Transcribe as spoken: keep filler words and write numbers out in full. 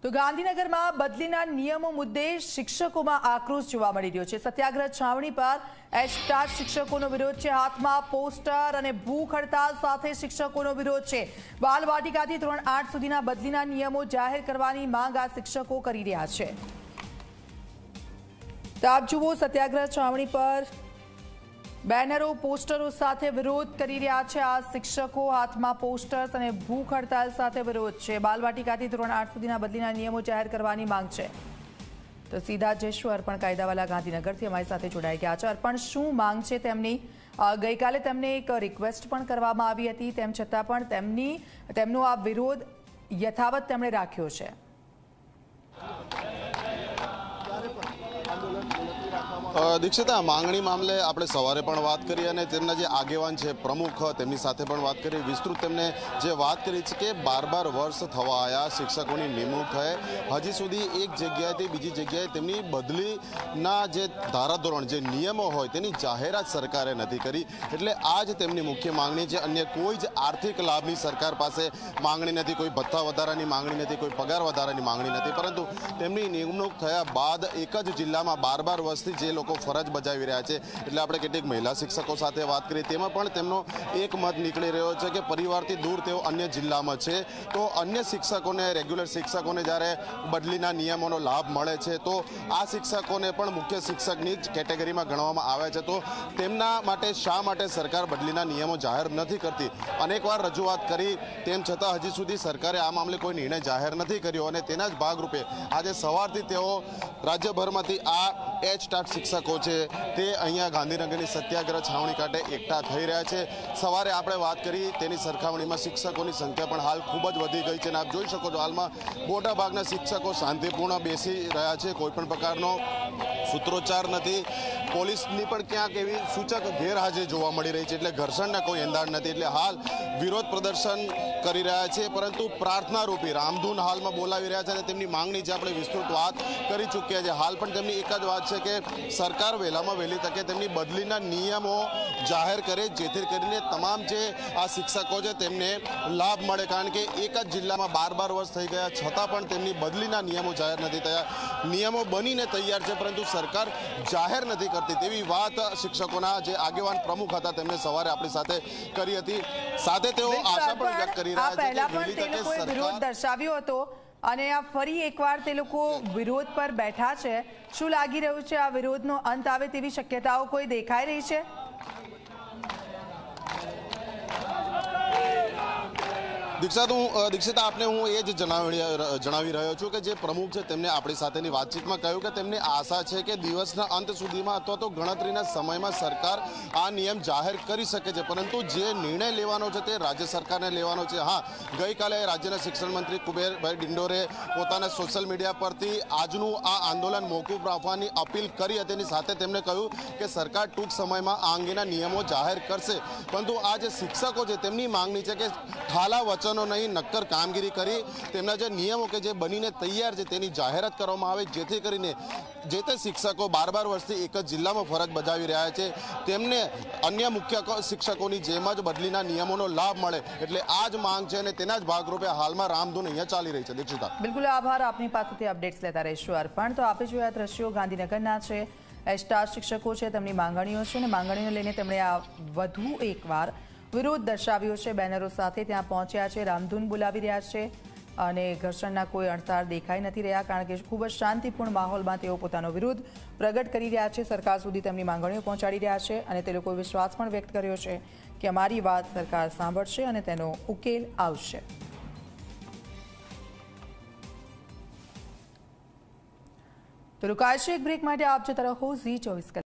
તો ગાંધીનગરમાં બદલીના નિયમો મુદ્દે શિક્ષકોમાં આક્રોશ જોવા મળી રહ્યો છે। સત્યાગ્રહ છાવણી પર એસટાર શિક્ષકોનો વિરોધ છે। હાથમાં પોસ્ટર અને ભૂખ હડતાલ સાથે શિક્ષકોનો વિરોધ છે। બાલવાટિકાથી ધોરણ આઠ સુધીના બદલીના નિયમો જાહેર કરવાની માંગ આ શિક્ષકો કરી રહ્યા છે। તો આપ જુઓ, સત્યાગ્રહ છાવણી પર બેનરો પોસ્ટરો સાથે વિરોધ કરી રહ્યા છે આ શિક્ષકો। હાથમાં પોસ્ટર્સ અને ભૂખ હડતાલ સાથે વિરોધ છે। બાલવાટિકાથી ધોરણ આઠ સુધીના બદલીના નિયમો જાહેર કરવાની માંગ છે। તો સીધા જઈશું અર્પણ કાયદાવાલા ગાંધીનગરથી અમારી સાથે જોડાઈ ગયા છે। અર્પણ, શું માંગ છે તેમની? ગઈકાલે તેમને એક રિક્વેસ્ટ પણ કરવામાં આવી હતી, તેમ છતાં પણ તેમની તેમનો આ વિરોધ યથાવત તેમણે રાખ્યો છે। દીક્ષિતા, માંગણી મામલે આપણે સવારે પણ વાત કરી અને તેમના જે આગેવાન છે પ્રમુખ, તેમની સાથે પણ વાત કરી। વિસ્તૃત તેમને જે વાત કરી છે કે બાર બાર વર્ષ થવા આવ્યા શિક્ષકોની નિમણૂક થાય, હજી સુધી એક જગ્યાએથી બીજી જગ્યાએ તેમની બદલીના જે ધારાધોરણ, જે નિયમો હોય તેની જાહેરાત સરકારે નથી કરી। એટલે આ જ તેમની મુખ્ય માંગણી છે। અન્ય કોઈ જ આર્થિક લાભની સરકાર પાસે માંગણી નથી, કોઈ ભથ્થા વધારાની માંગણી નથી, કોઈ પગાર વધારાની માંગણી નથી, પરંતુ તેમની નિમણૂક થયા બાદ એક જ જિલ્લામાં બાર બાર વર્ષથી જે લોકો ફરજ બજાવી રહ્યા છે, એટલે આપણે કેટલીક મહિલા શિક્ષકો સાથે વાત કરી, તેમાં પણ તેમનો એક મત નીકળી રહ્યો છે કે પરિવારથી દૂર તેઓ અન્ય જિલ્લામાં છે, તો અન્ય શિક્ષકોને, રેગ્યુલર શિક્ષકોને જ્યારે બદલીના નિયમોનો લાભ મળે છે તો આ શિક્ષકોને પણ મુખ્ય શિક્ષકની જ કેટેગરીમાં ગણવામાં આવે છે। તો તેમના માટે શા માટે સરકાર બદલીના નિયમો જાહેર નથી કરતી? અનેકવાર રજૂઆત કરી, તેમ છતાં હજી સુધી સરકારે આ મામલે કોઈ નિર્ણય જાહેર નથી કર્યો અને તેના જ ભાગરૂપે આજે સવારથી તેઓ રાજ્યભરમાંથી આ એચ ટાટ શિક્ષકો છે તે અહીંયા ગાંધીનગરની સત્યાગ્રહ છાવણી કાંઠે એકઠા થઈ રહ્યા છે। સવારે આપણે વાત કરી તેની સરખામણીમાં શિક્ષકોની સંખ્યા પણ હાલ ખૂબ જ વધી ગઈ છે અને આપ જોઈ શકો છો હાલમાં મોટા ભાગના શિક્ષકો શાંતિપૂર્ણ બેસી રહ્યા છે, કોઈ પણ પ્રકારનો સૂત્રોચ્ચાર નથી। પોલીસની પણ ક્યાંક એવી સૂચક ગેરહાજરી જોવા મળી રહી છે, એટલે ઘર્ષણના કોઈ એંધાણ નથી। એટલે હાલ વિરોધ પ્રદર્શન કરી રહ્યા છે, પરંતુ પ્રાર્થના રૂપી રામધૂન હાલમાં બોલાવી રહ્યા છે અને તેમની માંગણી જે આપણે વિસ્તૃત વાત કરી ચૂક્યા છે। હાલ પણ તેમની એક જ વાત છે કે સરકાર વહેલામાં વહેલી તકે તેમની બદલીના નિયમો જાહેર કરે, જેથી કરીને તમામ જે આ શિક્ષકો છે તેમને લાભ મળે, કારણ કે એક જ જિલ્લામાં બાર બાર વર્ષ થઈ ગયા છતાં પણ તેમની બદલીના નિયમો જાહેર નથી થયા। નિયમો બનીને તૈયાર છે પરંતુ સરકાર જાહેર નથી કરતી, તેવી વાત શિક્ષકોના જે આગેવાન પ્રમુખ હતા તેમણે સવારે આપણી સાથે કરી હતી। સાથે તેઓ આશા પણ વ્યક્ત કરી રહ્યા છે કે વહેલી તકે સરકાર વિરોધ દર્શાવ્યો હતો અને આ ફરી એકવાર તે લોકો વિરોધ પર બેઠા છે। શું લાગી રહ્યું છે, આ વિરોધનો અંત આવે તેવી શક્યતાઓ કોઈ દેખાઈ રહી છે? દીક્ષા, હું દીક્ષિતા આપને હું એ જ જણાવી જણાવી રહ્યો છું કે જે પ્રમુખ છે તેમને આપણી સાથેની વાતચીતમાં કહ્યું કે તેમની આશા છે કે દિવસના અંત સુધીમાં અથવા તો ગણતરીના સમયમાં સરકાર આ નિયમ જાહેર કરી શકે છે, પરંતુ જે નિર્ણય લેવાનો છે તે રાજ્ય સરકારને લેવાનો છે। હા, ગઈકાલે રાજ્યના શિક્ષણ મંત્રી કુબેરભાઈ ડિંડોરે પોતાના સોશિયલ મીડિયા પરથી આજનું આ આંદોલન મોકૂફ રાખવાની અપીલ કરી હતી, તેની સાથે તેમણે કહ્યું કે સરકાર ટૂંક સમયમાં આ અંગેના નિયમો જાહેર કરશે, પરંતુ આ જે શિક્ષકો છે તેમની માંગણી છે કે ઠાલા વચન નહીં, નક્કર કામગીરી કરી તેમના જે નિયમો કે જે બનીને તૈયાર છે તેની જાહેરાત કરવામાં આવે, જેથી કરીને જે તે શિક્ષકો બાર બાર વર્ષથી એક જ જિલ્લામાં ફરજ બજાવી રહ્યા છે તેમને અન્ય મુખ્ય શિક્ષકોની જેમ જ બદલીના નિયમોનો લાભ મળે। એટલે આ જ માંગ છે અને તેના જ ભાગરૂપે હાલમાં રામધૂન અહીંયા ચાલી રહી છે। દીક્ષિતા, બિલકુલ આભાર, આપની પાસેથી અપડેટ્સ લેતા રહીશું અર્પણ। તો આપણે જોયા દ્રશ્યો ગાંધીનગરના છે, એસ્ટાર શિક્ષકો છે, તેમની માંગણીઓ છે અને માંગણીઓ લઈને તેમણે આ વધુ એકવાર વિરોધ દર્શાવ્યો છે। બેનરો સાથે ત્યાં પહોંચ્યા છે, રામધૂન બોલાવી રહ્યા છે અને ઘર્ષણના કોઈ અણસાર દેખાઈ નથી રહ્યા, કારણ કે ખૂબ જ શાંતિપૂર્ણ માહોલમાં તેઓ પોતાનો વિરોધ પ્રગટ કરી રહ્યા છે, સરકાર સુધી તેમની માંગણીઓ પહોંચાડી રહ્યા છે અને તે લોકોએ વિશ્વાસ પણ વ્યક્ત કર્યો છે કે અમારી વાત સરકાર સાંભળશે અને તેનો ઉકેલ આવશે। તો રોકાશે એક બ્રેક માટે, આપ જતા રહો ઝી ચોવીસ કલાક।